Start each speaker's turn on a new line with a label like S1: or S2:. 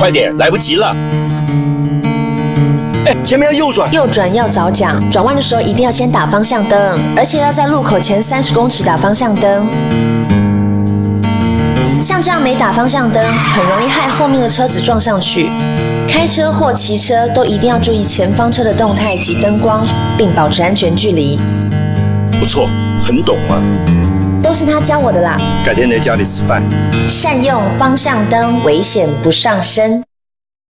S1: 快点，来不及了。哎，前面要右转。
S2: 右转要早讲，转弯的时候一定要先打方向灯，而且要在路口前30公尺打方向灯。像这样没打方向灯，很容易害后面的车子撞上去。开车或骑车都一定要注意前方车的动态及灯光，并保持安全距离。
S1: 不错，很懂啊。
S2: 都是他教我的啦。
S1: 改天来家里吃饭。
S2: 善用方向灯，危险不上身。